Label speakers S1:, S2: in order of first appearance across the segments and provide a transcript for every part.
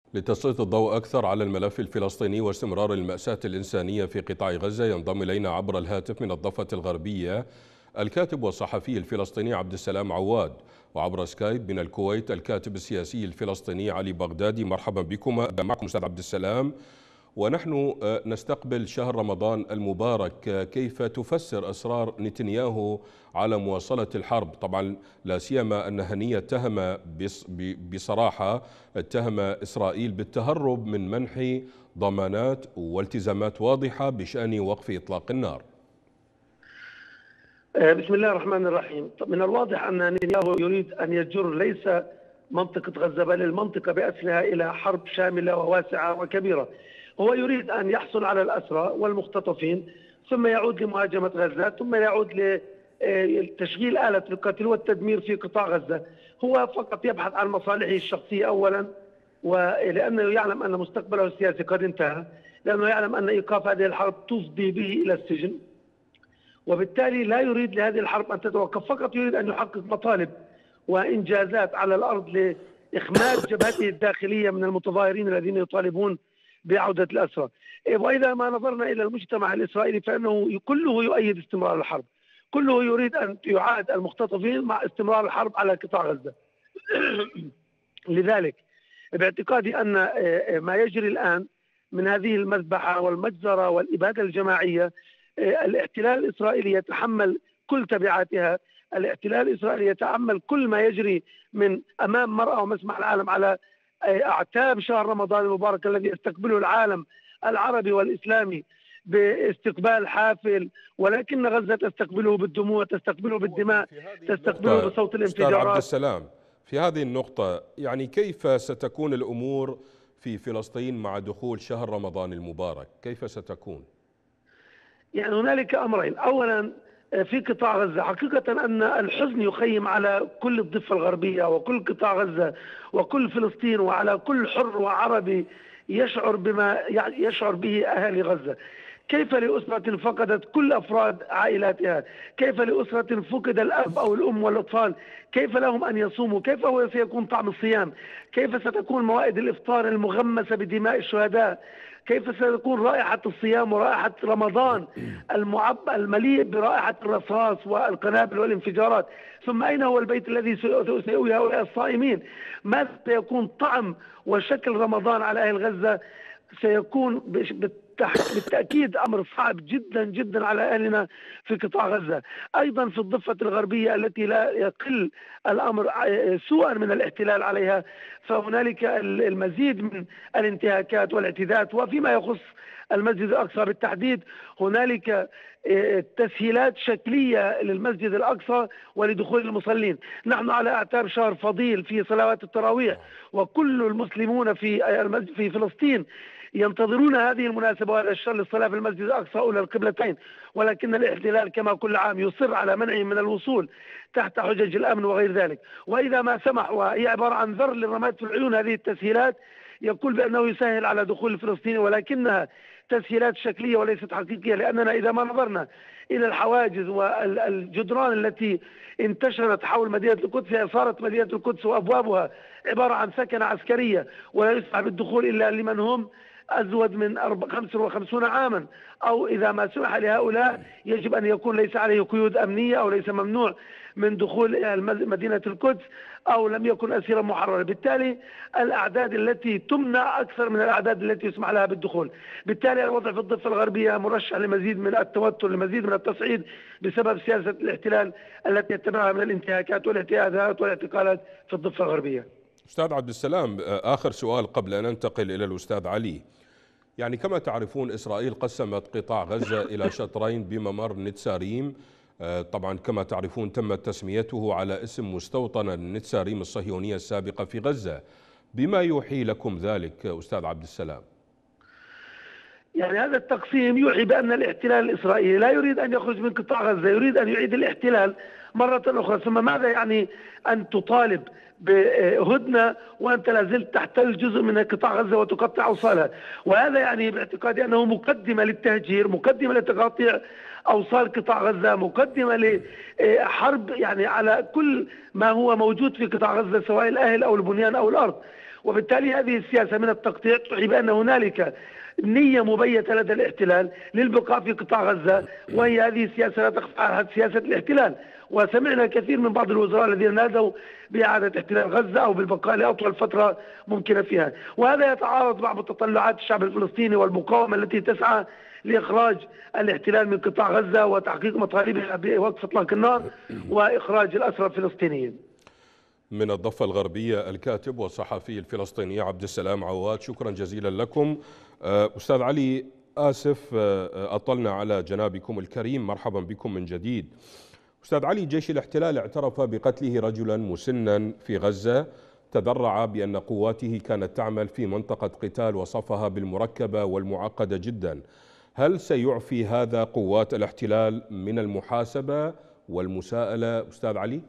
S1: لتسليط الضوء أكثر على الملف الفلسطيني واستمرار المأساة الإنسانية في قطاع غزة، ينضم إلينا عبر الهاتف من الضفة الغربية الكاتب والصحفي الفلسطيني عبد السلام عواد، وعبر سكايب من الكويت الكاتب السياسي الفلسطيني علي بغدادي. مرحبا بكم. معكم أستاذ عبد السلام، ونحن نستقبل شهر رمضان المبارك. كيف تفسر إصرار نتنياهو على مواصلة الحرب؟ طبعا لا سيما أن هنية اتهم بصراحة إسرائيل بالتهرب من منح ضمانات والتزامات واضحة بشأن وقف إطلاق النار.
S2: بسم الله الرحمن الرحيم. من الواضح أن نتنياهو يريد أن يجر ليس منطقة غزة بل المنطقة بأسرها إلى حرب شاملة وواسعة وكبيرة. هو يريد أن يحصل على الأسرى والمختطفين، ثم يعود لمهاجمة غزة، ثم يعود لتشغيل آلة القتل والتدمير في قطاع غزة. هو فقط يبحث عن مصالحه الشخصية أولا، ولأنه يعلم أن مستقبله السياسي قد انتهى، لأنه يعلم أن إيقاف هذه الحرب تفضي به إلى السجن، وبالتالي لا يريد لهذه الحرب أن تتوقف، فقط يريد أن يحقق مطالب وإنجازات على الأرض لإخماد جبهته الداخلية من المتظاهرين الذين يطالبون بعودة الأسرى. وإذا ما نظرنا إلى المجتمع الإسرائيلي فإنه كله يؤيد استمرار الحرب، كله يريد أن يعاد المختطفين مع استمرار الحرب على قطاع غزة. لذلك باعتقادي أن ما يجري الآن من هذه المذبحة والمجزرة والإبادة الجماعية، الاحتلال الإسرائيلي يتحمل كل تبعاتها. الاحتلال الإسرائيلي يتحمل كل ما يجري من أمام مرأى ومسمع العالم على أعتاب شهر رمضان المبارك الذي يستقبله العالم العربي والإسلامي باستقبال حافل، ولكن غزة تستقبله بالدموع، تستقبله بالدماء، تستقبله بصوت الانفجارات.
S1: أستاذ عبد السلام، في هذه النقطة يعني كيف ستكون الأمور في فلسطين مع دخول شهر رمضان المبارك؟ كيف ستكون؟
S2: يعني هنالك أمرين. أولا في قطاع غزة حقيقة أن الحزن يخيم على كل الضفة الغربية وكل قطاع غزة وكل فلسطين، وعلى كل حر وعربي يشعر بما يشعر به أهالي غزة. كيف لأسرة فقدت كل أفراد عائلاتها؟ كيف لأسرة فقد الأب أو الأم والأطفال؟ كيف لهم أن يصوموا؟ كيف هو سيكون طعم الصيام؟ كيف ستكون موائد الإفطار المغمسة بدماء الشهداء؟ كيف ستكون رائحة الصيام ورائحة رمضان المعبأ المليء برائحة الرصاص والقنابل والانفجارات؟ ثم أين هو البيت الذي سيؤوي هؤلاء الصائمين؟ ماذا سيكون طعم وشكل رمضان على أهل غزة؟ سيكون بالتأكيد أمر صعب جدا جدا على أهلنا في قطاع غزة. أيضا في الضفة الغربية التي لا يقل الأمر سوءا من الاحتلال عليها، فهنالك المزيد من الانتهاكات والاعتداءات. وفيما يخص المسجد الأقصى بالتحديد هنالك تسهيلات شكلية للمسجد الأقصى ولدخول المصلين. نحن على أعتاب شهر فضيل في صلوات التراويح، وكل المسلمون في فلسطين ينتظرون هذه المناسبة وهذا الشهر للصلاة في المسجد الأقصى أولى القبلتين، ولكن الاحتلال كما كل عام يصر على منعهم من الوصول تحت حجج الأمن وغير ذلك. وإذا ما سمح، وهي عبارة عن ذر للرماد في العيون هذه التسهيلات، يقول بأنه يسهل على دخول الفلسطيني، ولكنها تسهيلات شكلية وليست حقيقية. لأننا إذا ما نظرنا إلى الحواجز والجدران التي انتشرت حول مدينة القدس، صارت مدينة القدس وأبوابها عبارة عن سكنة عسكرية، ولا يسمح بالدخول إلا لمن هم أزود من 55 عاما، أو إذا ما سمح لهؤلاء يجب أن يكون ليس عليه قيود أمنية أو ليس ممنوع من دخول مدينة القدس أو لم يكن أسيرا محررا. بالتالي الأعداد التي تمنع أكثر من الأعداد التي يسمح لها بالدخول. بالتالي الوضع في الضفة الغربية مرشح لمزيد من التوتر، لمزيد من التصعيد بسبب سياسة الاحتلال التي يتبعها من الانتهاكات والاعتداءات والاعتقالات في الضفة الغربية.
S1: أستاذ عبد السلام، آخر سؤال قبل أن ننتقل إلى الأستاذ علي. يعني كما تعرفون إسرائيل قسمت قطاع غزة إلى شطرين بممر نتساريم. طبعا كما تعرفون تمت تسميته على اسم مستوطنة نتساريم الصهيونية السابقة في غزة. بما يوحي لكم ذلك أستاذ عبد السلام؟
S2: يعني هذا التقسيم يوحي بأن الاحتلال الإسرائيلي لا يريد أن يخرج من قطاع غزة، يريد أن يعيد الاحتلال مرة أخرى. ثم ماذا يعني أن تطالب بهدنة وأنت لازلت تحتل جزء من قطاع غزة وتقطع أوصالها؟ وهذا يعني باعتقادي أنه مقدمة للتهجير، مقدمة لتقاطيع أوصال قطاع غزة، مقدمة لحرب يعني على كل ما هو موجود في قطاع غزة، سواء الأهل أو البنيان أو الأرض. وبالتالي هذه السياسة من التقطيع توحي بأن هنالك نية مبيتة لدى الاحتلال للبقاء في قطاع غزة، وهي هذه السياسة لا تخفى عنها سياسة الاحتلال. وسمعنا كثير من بعض الوزراء الذين نادوا بإعادة احتلال غزة أو بالبقاء لأطول فترة ممكنة فيها، وهذا يتعارض مع متطلعات الشعب الفلسطيني والمقاومة التي تسعى لإخراج الاحتلال من قطاع غزة وتحقيق مطالبها بوقف إطلاق النار وإخراج الأسرى الفلسطينيين.
S1: من الضفة الغربية الكاتب والصحفي الفلسطيني عبد السلام عواد، شكرا جزيلا لكم. أستاذ علي، آسف أطلنا على جنابكم الكريم، مرحبا بكم من جديد. أستاذ علي، جيش الاحتلال اعترف بقتله رجلا مسنا في غزة، تذرع بأن قواته كانت تعمل في منطقة قتال وصفها بالمركبة والمعقدة جدا. هل سيعفي هذا قوات الاحتلال من المحاسبة والمساءلة أستاذ علي؟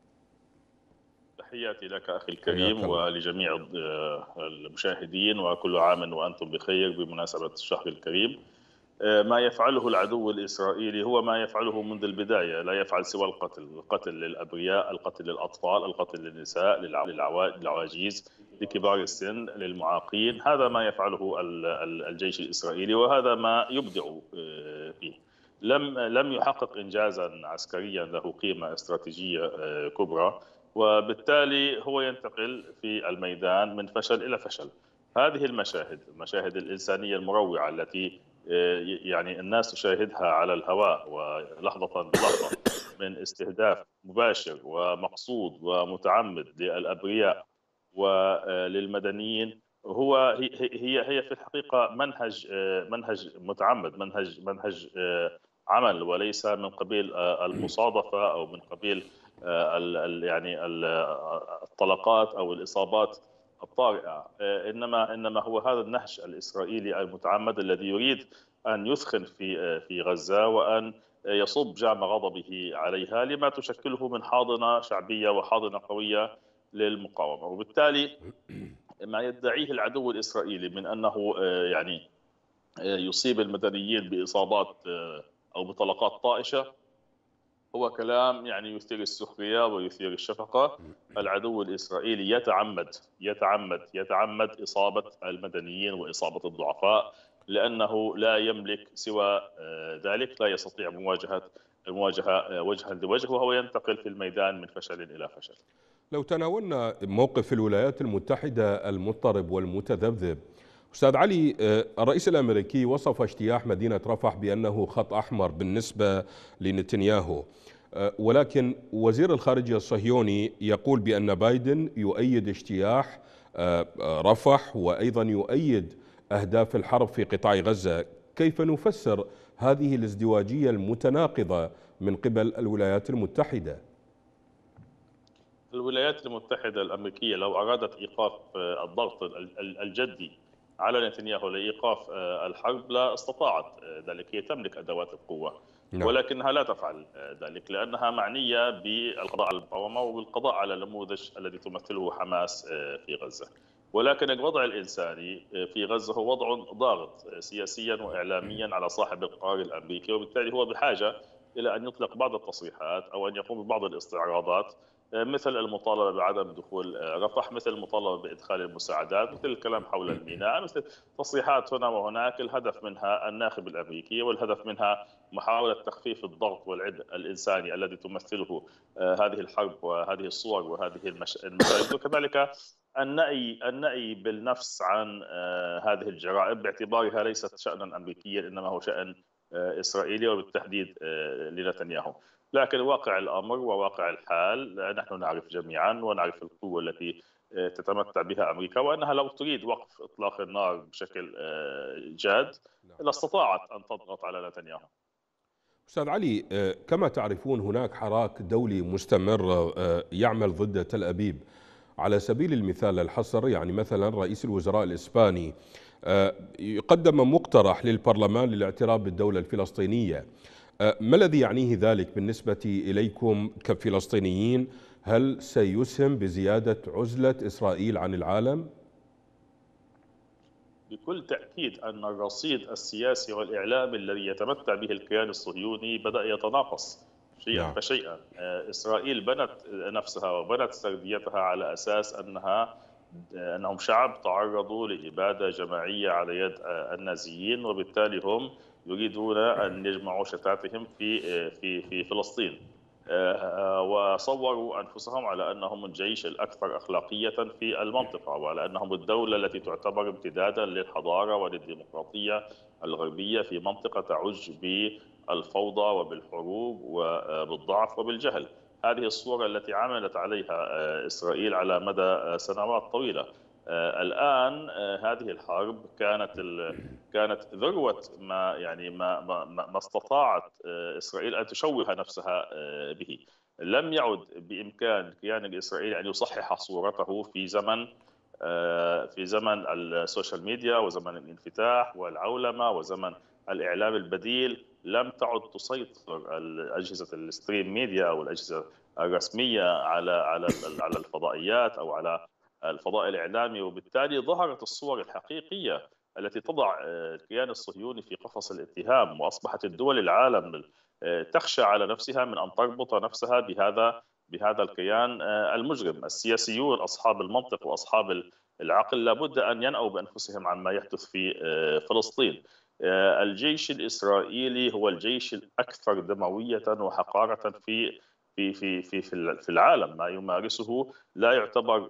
S3: تحياتي لك أخي الكريم ولجميع المشاهدين، وكل عام وأنتم بخير بمناسبة الشهر الكريم. ما يفعله العدو الإسرائيلي هو ما يفعله منذ البداية، لا يفعل سوى القتل للأبرياء، القتل للأطفال، القتل للنساء، للعواجيز، لكبار السن، للمعاقين. هذا ما يفعله الجيش الإسرائيلي، وهذا ما يبدع فيه. لم يحقق إنجازا عسكريا له قيمة استراتيجية كبرى، وبالتالي هو ينتقل في الميدان من فشل إلى فشل. هذه المشاهد الإنسانية المروعة التي يعني الناس تشاهدها على الهواء ولحظة بلحظة، من استهداف مباشر ومقصود ومتعمد للأبرياء وللمدنيين، هي في الحقيقة منهج متعمد، منهج عمل، وليس من قبيل المصادفة أو من قبيل يعني الطلقات أو الإصابات الطارئة، إنما هو هذا النهج الإسرائيلي المتعمد الذي يريد أن يثخن في غزة وأن يصب جام غضبه عليها لما تشكله من حاضنة شعبية وحاضنة قوية للمقاومة. وبالتالي ما يدعيه العدو الإسرائيلي من أنه يعني يصيب المدنيين بإصابات أو بطلقات طائشة هو كلام يعني يثير السخرية ويثير الشفقة. العدو الإسرائيلي يتعمد إصابة المدنيين وإصابة الضعفاء، لأنه لا يملك سوى ذلك، لا يستطيع المواجهة وجها لوجه، وهو ينتقل في الميدان من فشل إلى فشل.
S1: لو تناولنا موقف الولايات المتحدة المضطرب والمتذبذب، أستاذ علي، الرئيس الأمريكي وصف اجتياح مدينة رفح بأنه خط أحمر بالنسبة لنتنياهو، ولكن وزير الخارجية الصهيوني يقول بأن بايدن يؤيد اجتياح رفح وأيضا يؤيد أهداف الحرب في قطاع غزة. كيف نفسر هذه الازدواجية المتناقضة من قبل الولايات المتحدة؟
S3: الولايات المتحدة الأمريكية لو أرادت إيقاف الضغط الجدي على نتنياهو لإيقاف الحرب لا استطاعت ذلك. هي تملك أدوات القوة، ولكنها لا تفعل ذلك لأنها معنية بالقضاء على المقاومة وبالقضاء على النموذج الذي تمثله حماس في غزة. ولكن الوضع الإنساني في غزة هو وضع ضاغط سياسيا وإعلاميا على صاحب القرار الأمريكي، وبالتالي هو بحاجة إلى أن يطلق بعض التصريحات أو أن يقوم ببعض الاستعراضات، مثل المطالبة بعدم دخول رفح، مثل المطالبة بإدخال المساعدات، مثل الكلام حول الميناء، مثل تصريحات هنا وهناك الهدف منها الناخب الأمريكي، والهدف منها محاولة تخفيف الضغط والعبء الإنساني الذي تمثله هذه الحرب وهذه الصور وهذه المشاهد، وكذلك النأي بالنفس عن هذه الجرائم باعتبارها ليست شأنا أمريكيا إنما هو شأن إسرائيلي وبالتحديد لنتنياهو. لكن واقع الأمر وواقع الحال نحن نعرف جميعا، ونعرف القوة التي تتمتع بها أمريكا، وأنها لو تريد وقف إطلاق النار بشكل جاد لاستطاعت أن تضغط على نتنياهو.
S1: أستاذ علي، كما تعرفون هناك حراك دولي مستمر يعمل ضد تل أبيب. على سبيل المثال الحصر، يعني مثلا رئيس الوزراء الإسباني قدم مقترح للبرلمان للاعتراف بالدولة الفلسطينية. ما الذي يعنيه ذلك بالنسبة إليكم كفلسطينيين؟ هل سيسهم بزيادة عزلة إسرائيل عن العالم؟
S3: بكل تأكيد أن الرصيد السياسي والإعلامي الذي يتمتع به الكيان الصهيوني بدأ يتناقص شيئا فشيئا. إسرائيل بنت نفسها وبنت سرديتها على أساس أنها أنهم شعب تعرضوا لإبادة جماعية على يد النازيين، وبالتالي هم يريدون أن يجمعوا شتاتهم في فلسطين. وصوروا أنفسهم على أنهم الجيش الأكثر أخلاقية في المنطقة، وعلى أنهم الدولة التي تعتبر امتدادا للحضارة وللديمقراطية الغربية في منطقة تعج بالفوضى وبالحروب وبالضعف وبالجهل. هذه الصورة التي عملت عليها إسرائيل على مدى سنوات طويلة. الآن هذه الحرب كانت ذروة ما استطاعت إسرائيل أن تشوه نفسها به. لم يعد بإمكان الكيان الإسرائيلي أن يصحح صورته في زمن السوشيال ميديا وزمن الانفتاح والعولمة وزمن الإعلام البديل. لم تعد تسيطر أجهزة الستريم ميديا أو الأجهزة الرسمية على الفضائيات أو على الفضاء الإعلامي، وبالتالي ظهرت الصور الحقيقية التي تضع الكيان الصهيوني في قفص الاتهام، وأصبحت الدول العالم تخشى على نفسها من أن تربط نفسها بهذا الكيان المجرم. السياسيون أصحاب المنطق وأصحاب العقل لابد أن ينأوا بأنفسهم عما يحدث في فلسطين. الجيش الإسرائيلي هو الجيش الأكثر دموية وحقارة في العالم. ما يمارسه لا يعتبر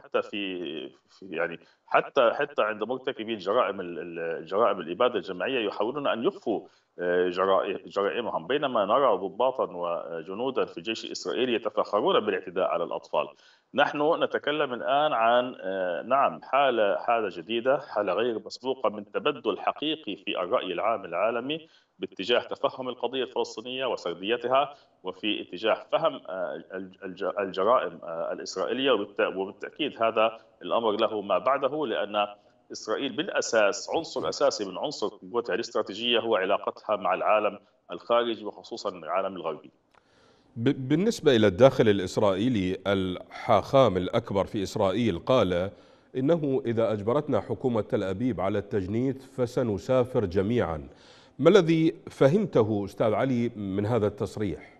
S3: حتى عند مرتكبي الجرائم الإبادة الجماعية يحاولون أن يخفوا جرائمهم، بينما نرى ضباطا وجنودا في الجيش الإسرائيلي يتفاخرون بالاعتداء على الأطفال. نحن نتكلم الآن عن حالة جديدة، حالة غير مسبوقة من تبدل حقيقي في الرأي العام العالمي باتجاه تفهم القضية الفلسطينية وسرديتها، وفي اتجاه فهم الجرائم الإسرائيلية. وبالتأكيد هذا الأمر له ما بعده، لأن إسرائيل بالأساس عنصر أساسي من عنصر قوتها الاستراتيجية هو علاقتها مع العالم الخارجي وخصوصا العالم الغربي.
S1: بالنسبة إلى الداخل الإسرائيلي، الحاخام الأكبر في إسرائيل قال إنه إذا أجبرتنا حكومة تل أبيب على التجنيد فسنسافر جميعا. ما الذي فهمته أستاذ علي من هذا التصريح؟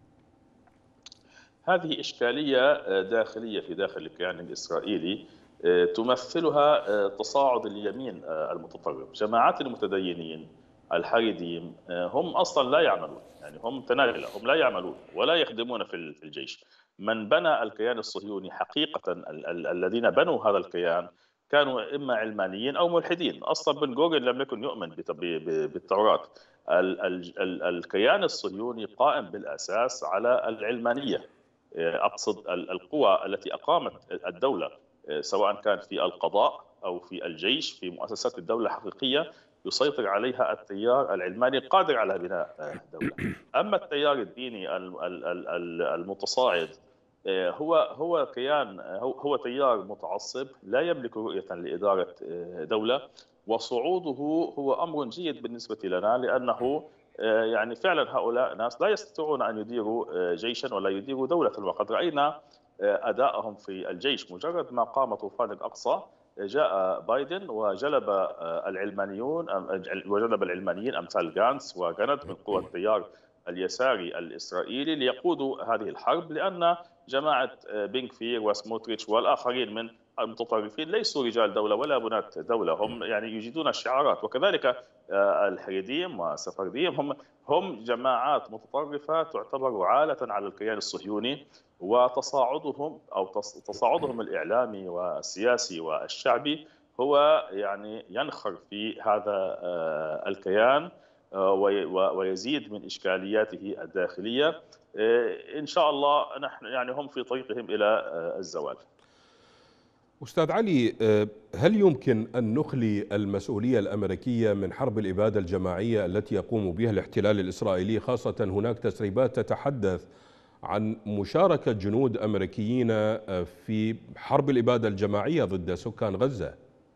S3: هذه إشكالية داخلية في داخل الكيان الإسرائيلي تمثلها تصاعد اليمين المتطرف. جماعات المتدينين الحريديم هم أصلا لا يعملون، يعني هم تنازلة، هم لا يعملون ولا يخدمون في الجيش. من بنى الكيان الصهيوني حقيقة الذين بنوا هذا الكيان كانوا إما علمانيين أو ملحدين. أصلا بن غوريون لم يكن يؤمن بالتوراة. الكيان الصهيوني قائم بالأساس على العلمانية. أقصد القوى التي أقامت الدولة سواء كان في القضاء أو في الجيش، في مؤسسات الدولة الحقيقية يسيطر عليها التيار العلماني القادر على بناء دولة. أما التيار الديني المتصاعد هو تيار متعصب لا يملك رؤية لإدارة دولة، وصعوده هو أمر جيد بالنسبة لنا، لأنه يعني فعلا هؤلاء ناس لا يستطيعون أن يديروا جيشا ولا يديروا دولة. وقد رأينا أدائهم في الجيش. مجرد ما قام طوفان الأقصى جاء بايدن وجلب العلمانيين أمثال غانتس وغاند من قوى التيار اليساري الإسرائيلي ليقودوا هذه الحرب، لأن جماعة بن غفير وسموتريتش والآخرين من المتطرفين ليسوا رجال دولة ولا بنات دولة، هم يعني يجيدون الشعارات. وكذلك الحريديم والسفرديم هم جماعات متطرفة تعتبر عالة على الكيان الصهيوني، وتصاعدهم الإعلامي والسياسي والشعبي هو يعني ينخر في هذا الكيان ويزيد من إشكالياته الداخلية. إن شاء الله نحن يعني هم في طريقهم إلى الزوال.
S1: أستاذ علي، هل يمكن أن نخلي المسؤولية الأمريكية من حرب الإبادة الجماعية التي يقوم بها الاحتلال الإسرائيلي، خاصة هناك تسريبات تتحدث عن مشاركة جنود أمريكيين في حرب الإبادة الجماعية ضد سكان غزة؟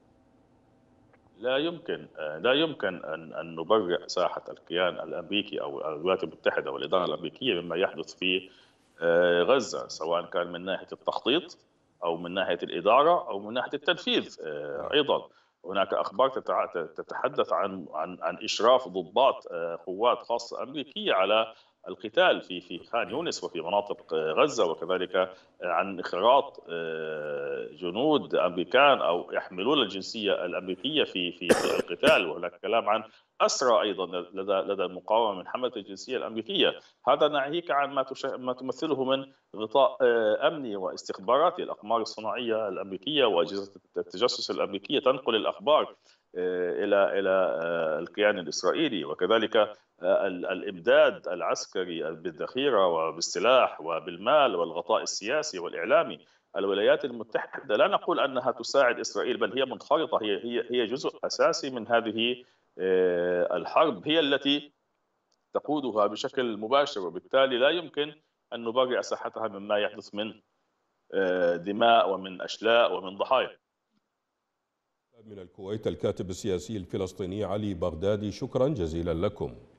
S3: لا يمكن أن نبرئ ساحة الكيان الأمريكي أو الولايات المتحدة والإدارة الأمريكية مما يحدث في غزة، سواء كان من ناحية التخطيط أو من ناحية الإدارة أو من ناحية التنفيذ. أيضا هناك أخبار تتحدث عن إشراف ضباط قوات خاصة أمريكية على القتال في خان يونس وفي مناطق غزة، وكذلك عن إخراج جنود أمريكان أو يحملون الجنسية الأمريكية في القتال. وهناك كلام عن أسرى أيضا لدى المقاومة من حملة الجنسية الأمريكية. هذا ناهيك عن ما تمثله من غطاء أمني واستخباراتي. الأقمار الصناعية الأمريكية وأجهزة التجسس الأمريكية تنقل الأخبار إلى الكيان الإسرائيلي، وكذلك الإمداد العسكري بالذخيرة وبالسلاح وبالمال والغطاء السياسي والإعلامي. الولايات المتحدة لا نقول أنها تساعد إسرائيل، بل هي منخرطة، هي جزء أساسي من هذه الحرب، هي التي تقودها بشكل مباشر، وبالتالي لا يمكن أن نبرئ ساحتها مما يحدث من دماء ومن أشلاء ومن ضحايا.
S1: من الكويت الكاتب السياسي الفلسطيني علي بغدادي، شكرا جزيلا لكم.